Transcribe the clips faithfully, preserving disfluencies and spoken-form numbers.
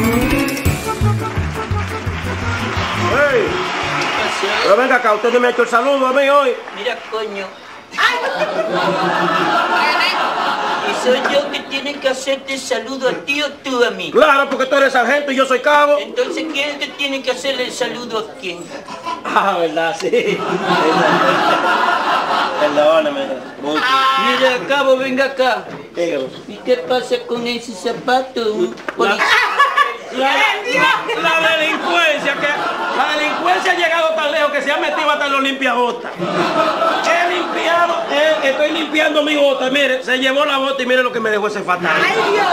Hey. Pero venga acá, usted no me ha hecho el saludo a mí hoy. Mira, coño. Y soy yo que tiene que hacerte el saludo a ti o tú a mí. Claro, porque tú eres sargento y yo soy cabo. Entonces, ¿quién es que tiene que hacerle el saludo a quién? Ah, verdad, sí. Perdóname. Mira, cabo, venga acá. Dígame. ¿Y qué pasa con ese zapato? Un La, la, la, la delincuencia, que la delincuencia ha llegado tan lejos que se ha metido hasta en los limpiabotas. He limpiado, eh, estoy limpiando mi bota, mire, se llevó la bota y mire lo que me dejó ese fatal. ¡Ay, Dios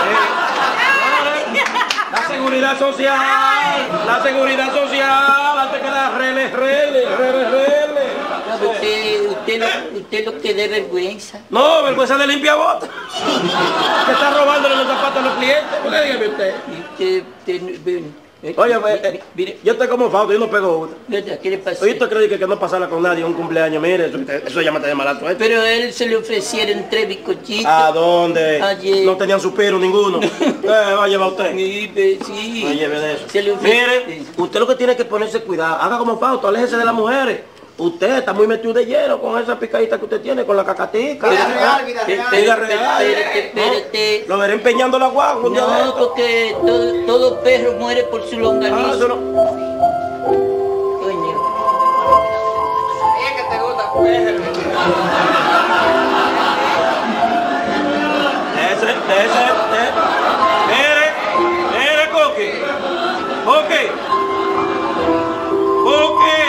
mío! Eh, la seguridad social, la seguridad social, antes que la rele, rele, rele, rele. Usted, usted, lo, usted lo que dé vergüenza. No, vergüenza de limpiabotas. Que está robándole los zapatos a los clientes. ¿Por qué dígame usted? Usted, usted, ven, eh, Oye, eh, eh, mire, yo estoy como Fausto, yo no pego otra. ¿verdad? ¿Qué le pasó? Oye, ¿usted cree que, que no pasara con nadie un cumpleaños? Mire, eso, eso ya me está de mala suerte. Pero a él se le ofrecieron tres bizcochitos. ¿A dónde? Ayer. No tenían suspiro ninguno. Eh, va a llevar usted. Sí, pe- sí. No lleve de eso. Se le ofreció. Mire, usted lo que tiene que ponerse cuidado. Haga como Fausto, aléjese de las mujeres. Usted está muy metido de hielo con esa picadita que usted tiene, con la cacatica. Vida real, vida Espérate, real. Vida real. espérate, espérate. Lo veré empeñando la guagua un día de No, estos. porque todo, todo perro muere por su Ah, longaniza. eso no. Coño. Es que te gusta. Ese, ese, eh. Mire, mire, Coqui. Coqui. Coqui.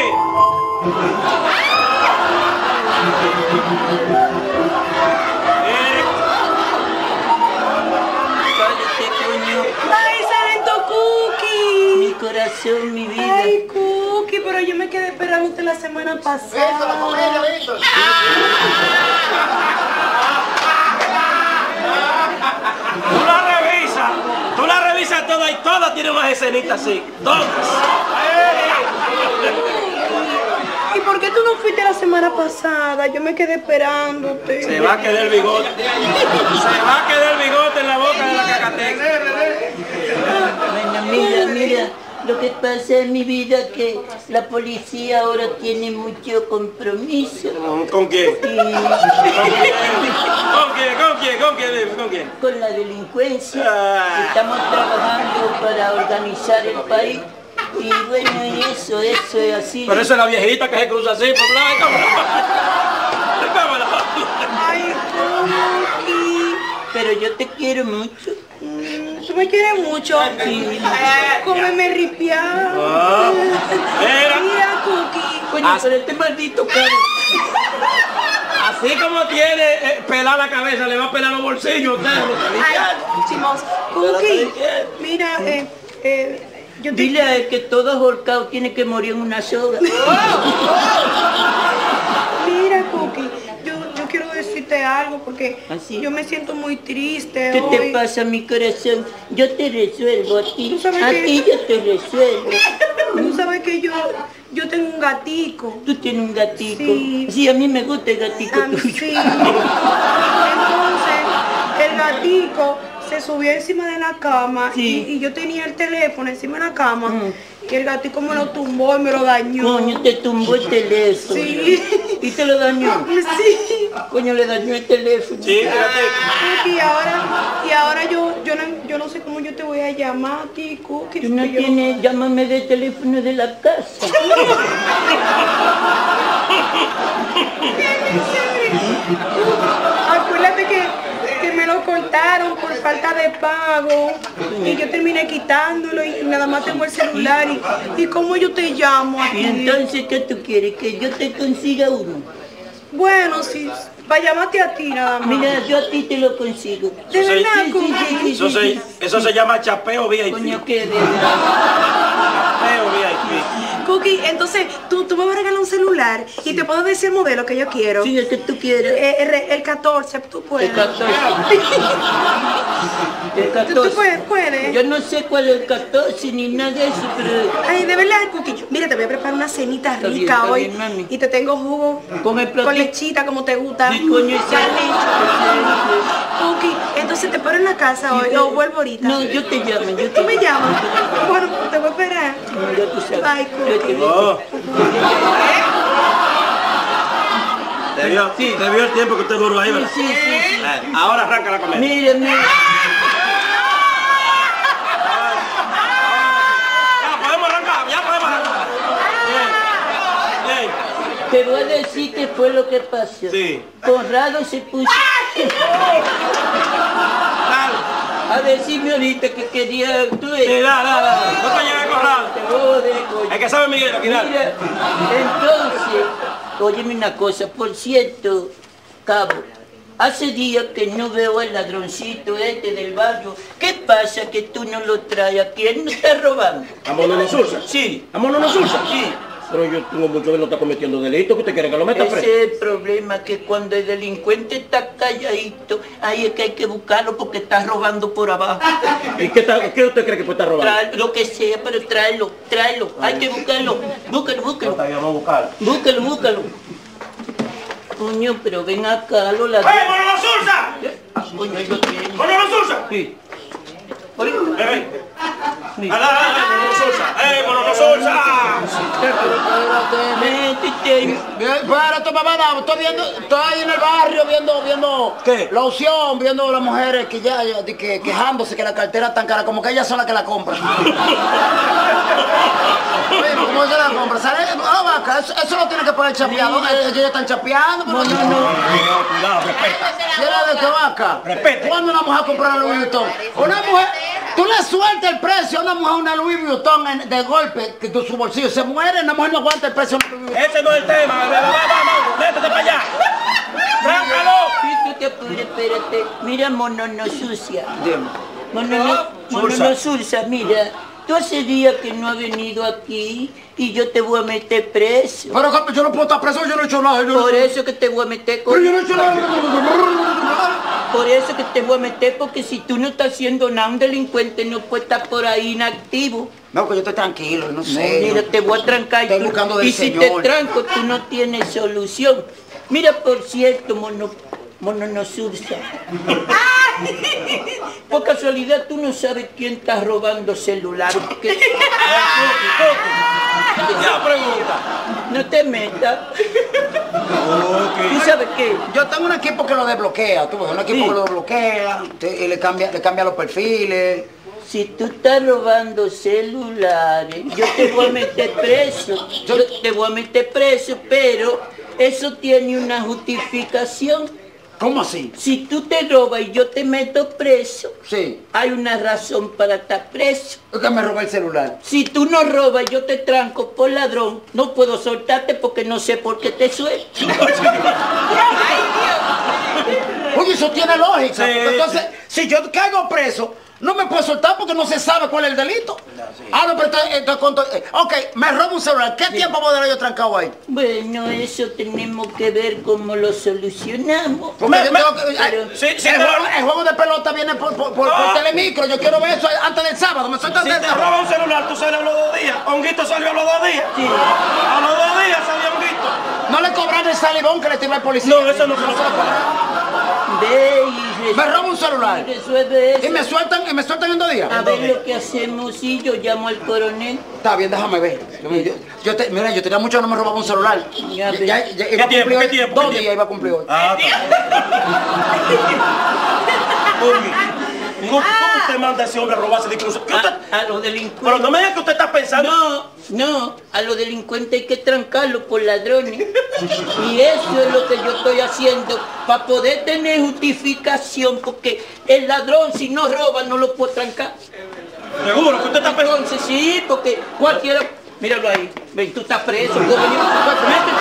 Mire. Cállate, coño. ¡Ay, Sargento Cookie! Mi corazón, mi vida. Ay, Cookie, pero yo me quedé esperándote la semana pasada. Tú la revisas, tú la revisas toda y todas tienen unas escenitas así. Todas. ¿Y por qué tú no fuiste la semana pasada? Yo me quedé esperándote. Se va a quedar el bigote. Se va a quedar el bigote en la boca de la cacateca. Bueno, mira, mira. Lo que pasa en mi vida que la policía ahora tiene mucho compromiso. ¿Con quién? Y ¿Con quién? ¿Con quién? ¿Con quién? ¿Con quién? con la delincuencia. Ah. Estamos trabajando para organizar el país. Y bueno, y eso, eso es así. Pero esa es la viejita que se cruza así, por la cámara. Ay, Cookie. Pero yo te quiero mucho. Mm, Tú me quieres mucho. Sí. Cómeme ripiado. Ah, mira. Mira, Cookie. Coño, pero este maldito caro. Así como tiene eh, pelar la cabeza, le va a pelar los bolsillos. Usted, Ay, chimos. Cookie. Mira, eh, eh, yo te... Dile a él que todo ahorcado tiene que morir en una soga. Mira, Cookie, yo, yo quiero decirte algo porque ¿Así? yo me siento muy triste ¿Qué hoy. te pasa, mi corazón? Yo te resuelvo a ti. ¿Tú sabes A qué? ti yo te resuelvo. Tú sabes que yo, yo tengo un gatico. Tú tienes un gatico. Sí. a mí me gusta el gatico Ah, tuyo. sí. Entonces, el gatico se subió encima de la cama Sí. y, y yo tenía el teléfono encima de la cama Mm. y el gatico me lo tumbó y me lo dañó. Coño, te tumbó el teléfono. Sí. ¿Y te lo dañó? Sí. Coño, le dañó el teléfono. Sí, fíjate. Y ahora, y ahora yo, yo, no, yo no sé cómo yo te voy a llamar a ti, Cookie. Tú no porque yo- tienes, llámame del teléfono de la casa. Acuérdate que, que me lo cortaron por falta de pago y yo terminé quitándolo y nada más tengo el celular y, y cómo yo te llamo a Y ti. entonces, ¿qué tú quieres? ¿Que yo te consiga uno? Bueno, sí, para llamarte a ti nada más. Mira, yo a ti te lo consigo. ¿De Eso verdad, sí, Cookie? sí, sí, Eso se, eso se llama chapeo V I P. Coño, que de Chapeo V I P. Cookie, entonces tú, tú me vas a regalar un celular y te puedo decir el modelo que yo quiero. Sí, el que tú quieras. Eh, el, el catorce, tú puedes. El catorce. El catorce. ¿Tú, tú puedes, puedes? Yo no sé cuál es el catorce ni nada de eso, pero... Ay, de verdad, Cookie. Mira, te voy a preparar una cenita Está bien, rica está hoy. bien, mami. Y te tengo jugo Con el platito. con lechita como te gusta. Sí, coño, ese- Cookie, entonces te espero en la casa hoy o vuelvo ahorita. No, yo te llamo, yo te ¿Tú me llamas? Bueno, te voy a esperar. No, ya tú sabes. Bye, Cookie. Oh. Debió, sí, debió el tiempo que usted duró ahí, ¿verdad? Sí, sí, sí. Eh, ahora arranca la comedia. Mira, mira. Ya podemos arrancar, ya podemos arrancar. Bien. Bien. Te voy a decir qué fue lo que pasó. Sí. Conrado se puso Dale. a decirme ahorita que quería... Tú Sí, dale, dale, dale. No te lleves corrado. Te jode, coño. Hay que saber Miguel aquí, dale. Mira, entonces, óyeme una cosa, por cierto, Cabo, hace días que no veo al ladroncito este del barrio. ¿Qué pasa que tú no lo traes aquí? ¿Él no está robando? ¿A Mono no Sursa? Sí. ¿A Mono no Sursa? Sí. Pero yo tengo mucho que no está cometiendo delito, que usted quiere que lo meta preso. Ese es el problema, que cuando el delincuente está calladito, ahí es que hay que buscarlo porque está robando por abajo. ¿Y qué, está, qué usted cree que puede estar robando? Trae lo que sea, pero tráelo, tráelo. Hay que buscarlo. Búscalo, búscalo. Está bien, vamos a buscarlo. Búscalo, búscalo. Coño, pero ven acá, lo ¡Eh, ladrones. Mono no Sursa! Ah, coño, ahí lo tiene. ¡Mono no Sursa! Sí. Ven, ven. Sí. ¡Ah, dale, dale, Mono no Sursa! ¡Eh, Mono no Sursa! Métete. Bien, espérate, mamá, estoy viendo, estoy ahí en el barrio viendo, viendo ¿Qué? la opción, viendo a las mujeres que ya, ya, de que, quejándose que la cartera es tan cara, como que ellas son las que la compran. Oye, ¿cómo se la compran? ¿Sale? Ah, vaca, eso, eso lo tiene que poner chapeado, ellos ya están chapeando. No, no, no. Cuidado, respeta. ¿Qué era de qué vaca? Respete. ¿Cuándo una mujer compra una Louis Vuitton? Una mujer, tú le sueltas el precio a una mujer una Louis Vuitton en- de golpe, que tu su bolsillo se muere, una mujer no aguanta el precio de una Louis Vuitton. Ese no es el tema. Vamos, vamos, métete para allá. ¡Tráncalo! Sí, tú te apures, espérate. Mira, mono no sucia. Dime. Mono no, mono Sursa. no sucia, mira. Tú hace días que no has venido aquí y yo te voy a meter preso. Pero que yo no puedo estar preso, yo no he hecho nada. Yo no- Por eso que te voy a meter con... Pero yo no he hecho nada. Por eso que te voy a meter, porque si tú no estás haciendo nada, un delincuente no puede estar por ahí inactivo. No, que yo estoy tranquilo, no sé. Mira, te voy a trancar. Estoy y tú- buscando del y si Señor. te tranco, tú no tienes solución. Mira, por cierto, mono, mono no sursa. Por casualidad, tú no sabes quién está robando celular. Porque... Ya pregunta. No te metas. ¿Tú sabes qué? Yo tengo un equipo que lo desbloquea, tú ves, un equipo Sí. que lo desbloquea, te- y le cambia, le cambia los perfiles. Si tú estás robando celulares, yo te voy a meter preso. Yo te voy a meter preso, pero eso tiene una justificación. ¿Cómo así? Si tú te robas y yo te meto preso, Sí, hay una razón para estar preso. es que me robó el celular. Si tú no robas y yo te tranco por ladrón, no puedo soltarte porque no sé por qué te suelto. Oye, eso tiene lógica. Sí, porque entonces, si yo caigo preso, no me puedo soltar porque no se sabe cuál es el delito. Ah, no, pero entonces, entonces, con to- eh, ok, me robo un celular. ¿Qué tiempo puedo yo trancado ahí? Bueno, eso tenemos que ver cómo lo solucionamos. Porque Me- yo me- tengo que- ay, pero- Sí, sí, el, te juego, roba- el juego de pelota viene por, por, por, Ah. por telemicro. Yo quiero ver eso antes del sábado. Me sueltan Si del te sábado. roba un celular, tú sales a los dos días. Honguito salió a los dos días. Sí. A los dos días salió Honguito. No le cobran el salivón que le tira el policía. No, eso no se lo sabe. Ve y Me robo un celular. resuelve eso. Y me sueltan, y me sueltan en dos días. A ver lo que hacemos, sí, yo llamo al coronel. Está bien, déjame ver. Yo, yo- yo te- mira, yo tenía mucho que no me robaba un celular. Ya Ya, ve. ya- ya iba a tiempo, cumplir qué hoy. tiempo, Dos qué días tiempo? iba a cumplir hoy. Ah, ¿Cómo, ¿Cómo usted manda a ese hombre a robarse de incluso? ¿Qué usted- A, a los delincuentes. Pero no me diga que usted está pensando. No, no, a los delincuentes hay que trancarlos por ladrones. Y eso es lo que yo estoy haciendo para poder tener justificación, porque el ladrón si no roba no lo puedo trancar. Seguro que usted está pensando. Entonces sí, porque cualquiera... Míralo ahí, ven, tú estás preso. Tú vení, métete,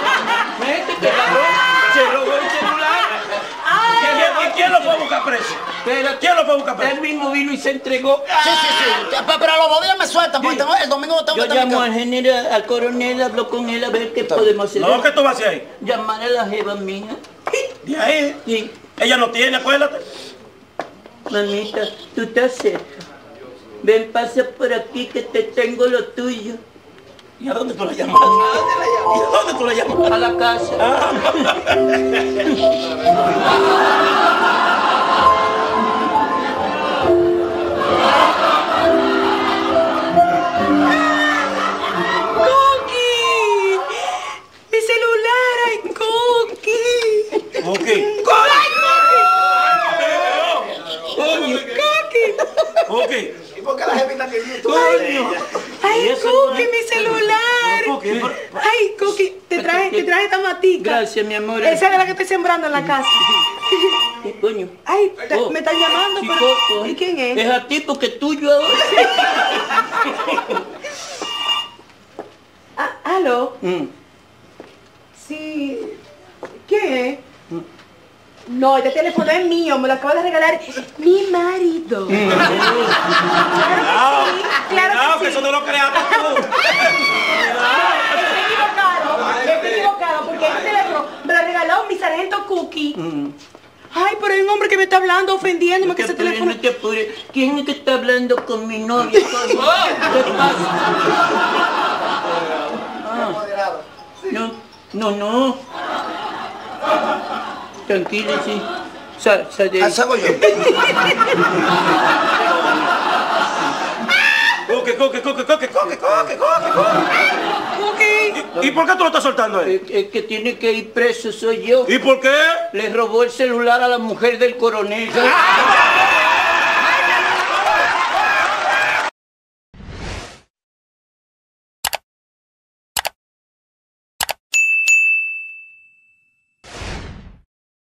métete, métete, ladrón. Se robó el celular. ¿Y quién- ¿Y quién lo fue a buscar preso? Pero ¿Quién lo fue a buscar preso? él mismo vino y se entregó. Sí, sí, sí. Pe- Pero los dos días me sueltan, porque Sí. tengo- el domingo tengo Yo que estar en mi llamo al casa. general, al coronel, hablo con él a ver qué podemos hacer. No, ¿qué tú vas a hacer ahí? Llamar a la jeva mía. De ahí. Sí, Ella no tiene, acuérdate. mamita, tú estás cerca. Ven, pasa por aquí que te tengo lo tuyo. ¿Y a dónde tú la llamas? ¿Y a dónde tú la llamas? A la casa. ¡Cookie! ¡Mi celular! ¡Ay, Cookie! Ok. ¡Ay, Coño, Cookie! Ok. ¿Y por qué la jevita que YouTube? coño. ¡Ay, eso Cookie, no mi celular! Cookie, pero- ¡Ay, Cookie! Te traje, te traje esta matica. Gracias, mi amor. Esa es la que estoy sembrando en la casa. ¿Qué coño? Ay, te- Oh, me están llamando, sí, pero... Coco, ¿Y ¿eh? quién es? Es a ti porque es tuyo ahora. Ah, ¿aló? Mm. Sí. ¿Quién es? No, este teléfono es mío, me lo acaba de regalar mi marido. Cuidado, claro cuidado, que que sí. eso no lo creaste tú. Estoy equivocado, estoy equivocado porque este teléfono me lo regaló mi sargento Cookie. Mm. Ay, pero hay un hombre que me está hablando, ofendiéndome, No que te ese apures, teléfono... no te apures. ¿Quién es que está hablando con mi novia? coño? ¿Qué pasa? Ah, no, no, no. Tranquilo, sí. Sal, sal de ahí. Hago yo. Coque, coque, coque, coque, coque, coque, coque, Cookie. ¿Y, ¿Y por qué tú lo estás soltando ahí? El, el que tiene que ir preso soy yo. ¿Y por qué? Le robó el celular a la mujer del coronel. ¡Ah!